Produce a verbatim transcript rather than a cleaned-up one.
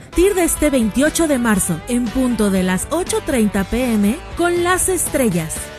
partir de este veintiocho de marzo, en punto de las ocho treinta pm, con Las Estrellas.